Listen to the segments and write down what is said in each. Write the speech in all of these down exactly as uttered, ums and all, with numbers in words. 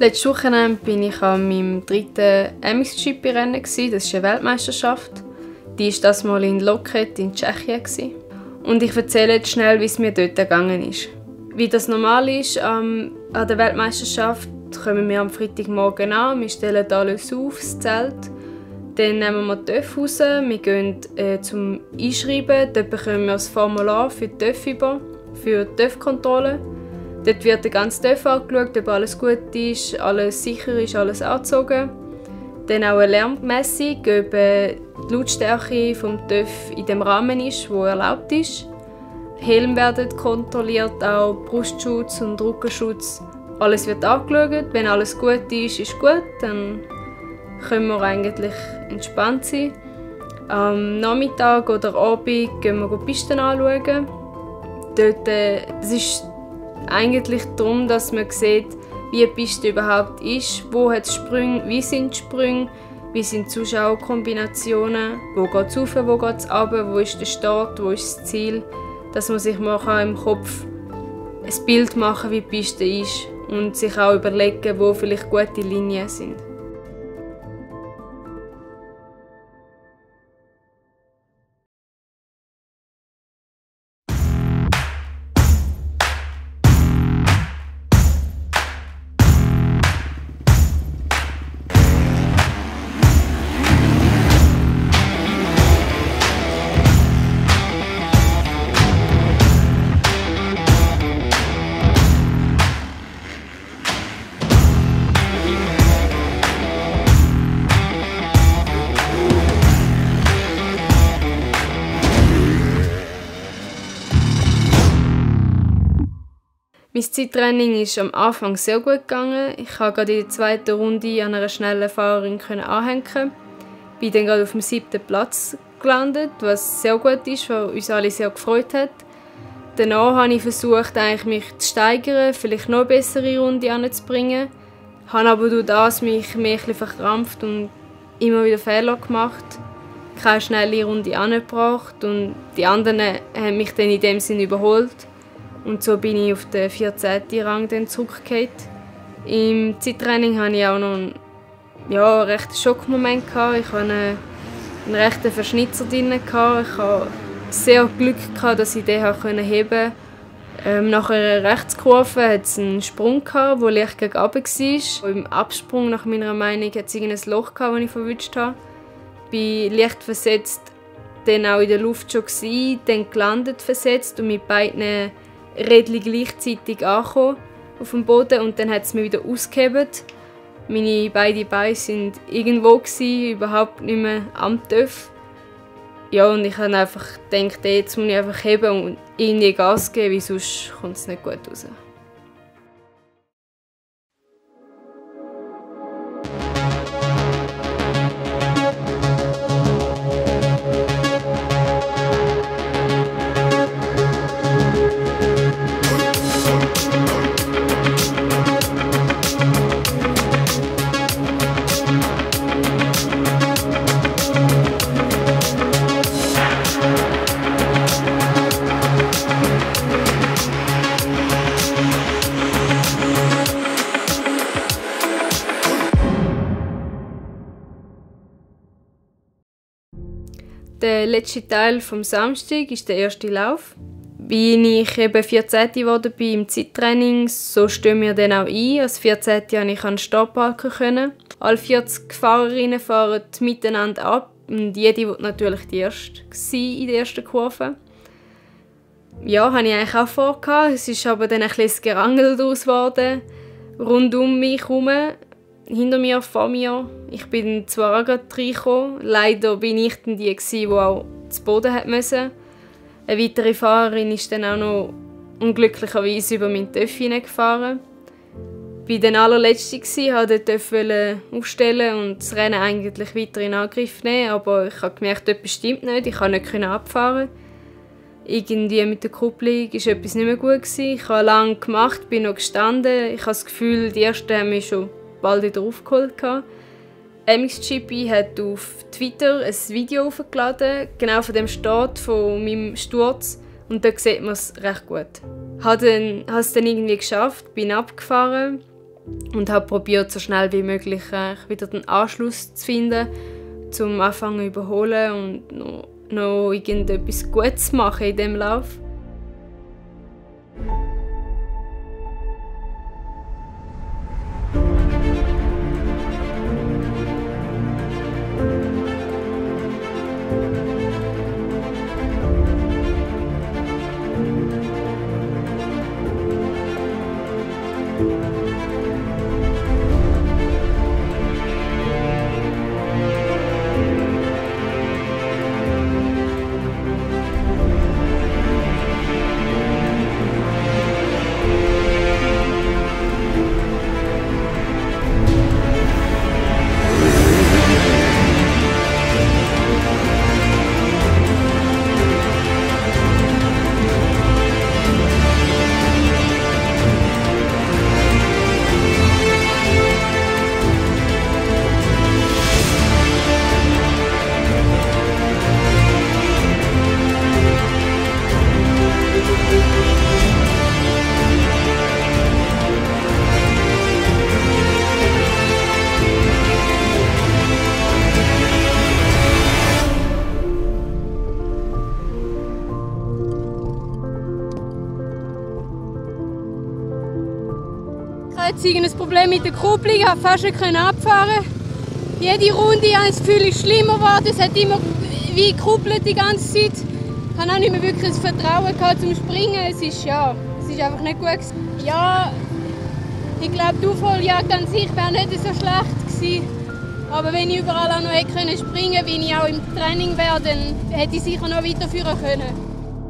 Letztes Wochenende war ich an meinem dritten M X G P-Rennen. Das ist eine Weltmeisterschaft. Die war das Mal in Loket in Tschechien. Und ich erzähle jetzt schnell, wie es mir dort gegangen ist. Wie das normal ist, ähm, an der Weltmeisterschaft kommen wir am Freitagmorgen an, wir stellen alles auf, das Zelt. Dann nehmen wir die T Ö F raus, wir gehen äh, zum Einschreiben. Dort bekommen wir das Formular für die T Ö F über, für die T Ö F-Kontrolle. Dort wird der ganze T Ö F angeschaut, ob alles gut ist, alles sicher ist, alles angezogen. Dann auch eine Lärmmessung, ob die Lautstärke vom T Ö F in dem Rahmen ist, wo erlaubt ist. Helm werden kontrolliert, auch Brustschutz und Rückenschutz. Alles wird angeschaut. Wenn alles gut ist, ist gut. Dann können wir eigentlich entspannt sein. Am Nachmittag oder Abend gehen wir die Pisten anschauen. Dort, äh, es ist eigentlich darum, dass man sieht, wie die Piste überhaupt ist, wo hat es Sprünge, wie sind die Sprünge, wie sind die Zuschauerkombinationen, wo geht es rauf, wo geht es runter, wo ist der Start, wo ist das Ziel. Dass man sich mal im Kopf ein Bild machen kann, wie die Piste ist und sich auch überlegen, wo vielleicht gute Linien sind. Mein Zeittraining ist am Anfang sehr gut gegangen. Ich konnte gerade in der zweiten Runde an einer schnellen Fahrerin anhängen. Ich bin dann gerade auf dem siebten Platz gelandet, was sehr gut ist, was uns alle sehr gefreut hat. Danach habe ich versucht, eigentlich mich zu steigern, vielleicht noch eine bessere Runde anzubringen. Ich habe aber durch das mich mehr verkrampft und immer wieder Fehler gemacht. Keine schnelle Runde angebracht und die anderen haben mich dann in dem Sinne überholt. Und so bin ich auf den vierzehnten Rang dann zurückgekehrt. Im Zeittraining hatte ich auch noch einen, ja, einen rechten Schockmoment. Ich hatte einen, einen rechten Verschnitzer drin. Ich hatte sehr Glück, dass ich den heben konnte. Ähm, nach einer Rechtskurve hatte es einen Sprung, der leicht gegen unten war. Im Absprung, nach meiner Meinung, hatte es ein Loch, das ich verwünscht habe. Ich bin leicht versetzt, dann auch in der Luft schon gewesen, dann gelandet versetzt und mit beiden Rädchen gleichzeitig angekommen auf dem Boden und dann hat es mich wieder ausgehebt. Meine beiden Beine waren irgendwo, gewesen, überhaupt nicht mehr am T Ö F. Ja, und ich habe einfach gedacht, jetzt muss ich einfach heben und irgendwie Gas geben, weil sonst kommt es nicht gut raus. Der letzte Teil vom Samstag ist der erste Lauf. Wie ich eben vierzehnte geworden bin im Zeittraining, so stehen wir dann auch ein. Als vierzehnte konnte ich an den Start parken. Alle vierzig Fahrerinnen fahren miteinander ab und jede wird natürlich die Erste sein in der ersten Kurve. Ja, hatte ich eigentlich auch vor. Es ist aber dann ein bisschen Gerangel daraus geworden. Rund um mich herum. Hinter mir, vor mir. Ich bin zwar auch gerade reingekommen. Leider bin ich dann die, die auch zu Boden musste. Eine weitere Fahrerin ist dann auch noch unglücklicherweise über meinen T Ö F hineingefahren. Ich war dann allerletzte, wollte den T Ö F aufstellen und das Rennen eigentlich weiter in Angriff nehmen. Aber ich habe gemerkt, etwas stimmt nicht. Ich konnte nicht abfahren. Irgendwie mit der Kupplung war etwas nicht mehr gut. Ich habe lange gemacht, bin noch gestanden. Ich habe das Gefühl, die Ersten haben mich schon bald wieder aufgeholt. M X G P hat auf Twitter ein Video hochgeladen, genau von dem Start von meinem Sturz. Und dort sieht man es recht gut. Ich habe es dann irgendwie geschafft, bin abgefahren. und habe probiert, so schnell wie möglich äh, wieder den Anschluss zu finden, zum Anfangen zu überholen und noch, noch irgendetwas Gutes zu machen in diesem Lauf. Ich hatte ein Problem mit der Kupplung, ich konnte fast nicht abfahren. Jede Runde habe ich das Gefühl, es ist schlimmer geworden. Es hat immer wie gekuppelt die ganze Zeit. Ich hatte auch nicht mehr wirklich das Vertrauen gehabt zum Springen. Es ist, ja, es ist einfach nicht gut gewesen. Ja, ich glaube, die Aufholjagd an sich wäre nicht so schlecht gewesen. Aber wenn ich überall auch noch hätte springen können, wie ich auch im Training wäre, dann hätte ich sicher noch weiterführen können.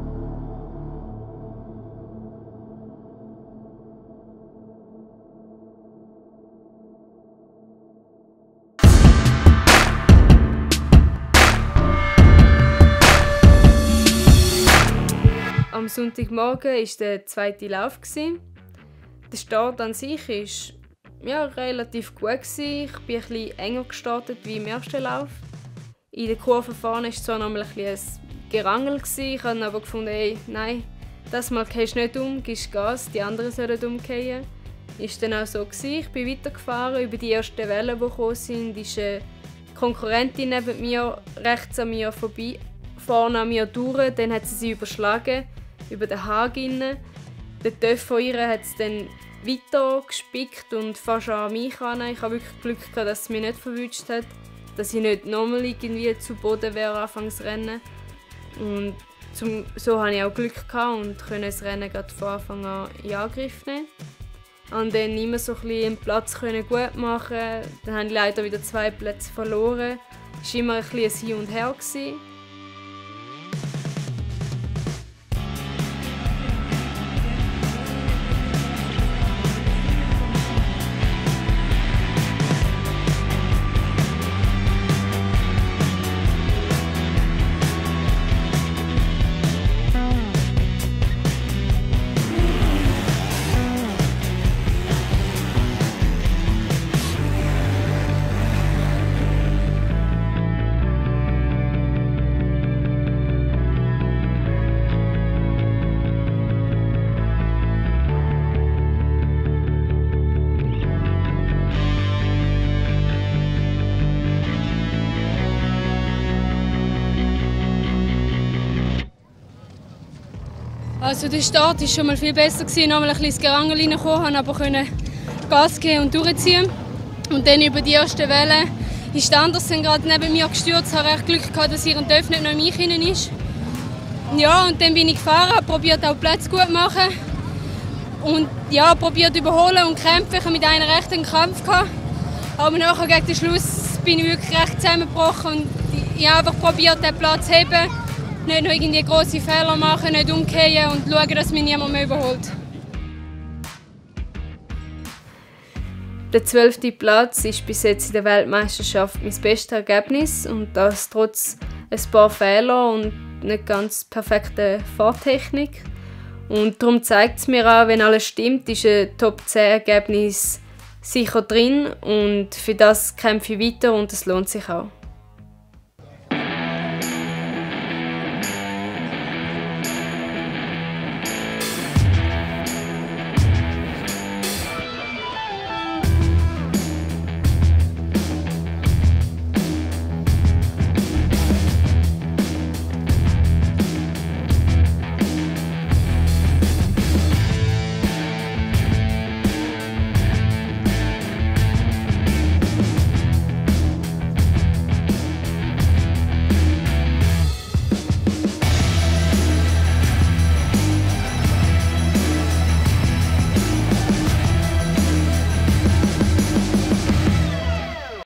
Am Sonntagmorgen war der zweite Lauf. Der Start an sich war ja, relativ gut. Ich bin ein bisschen enger gestartet wie im ersten Lauf. In der Kurve vorne war zwar noch ein, ein Gerangel. Ich habe aber gefunden, ey, nein, das Mal gehst du nicht um, gibst Gas, die anderen sollen umgehen. Das war dann auch so. Ich bin weitergefahren. Über die ersten Wellen, die gekommen sind, ist eine Konkurrentin neben mir rechts an mir vorbei, vorne an mir durch. Dann hat sie sie überschlagen. Über den Haken. Der Töff von ihr hat es dann weiter gespickt und fast an mich an. Ich habe wirklich Glück gehabt, dass es mich nicht verwünscht hat, dass ich nicht nochmal irgendwie zu Boden wäre anfangs rennen. Und zum, so hatte ich auch Glück gehabt und konnte das Rennen gerade von Anfang an in Angriff nehmen. Und dann immer so ein bisschen den Platz gut machen. Dann habe ich leider wieder zwei Plätze verloren. Es war immer ein bisschen ein Hin und Her. Also der Start war schon mal viel besser, noch mal ein bisschen ins Gerangel reingekommen, aber konnte Gas geben und durchziehen. Und dann über die erste Welle ist der Andersen gerade neben mir gestürzt. Ich hatte recht Glück gehabt, dass ihr Töff nicht noch in mich hinein ist. Ja, und dann bin ich gefahren, habe probiert auch Plätze gut zu machen. Und ja, probiert überholen und kämpfen. Ich hatte mit einer rechten Kampf gehabt. Aber nachher gegen den Schluss bin ich wirklich recht zusammengebrochen und ich habe einfach probiert, den Platz zu heben. Nicht noch irgendwie grosse Fehler machen, nicht umkehren und schauen, dass mich niemand mehr überholt. Der zwölfte Platz ist bis jetzt in der Weltmeisterschaft mein bestes Ergebnis und das trotz ein paar Fehler und nicht ganz perfekter Fahrtechnik. Und darum zeigt es mir auch, wenn alles stimmt, ist ein Top zehn Ergebnis sicher drin und für das kämpfe ich weiter und es lohnt sich auch.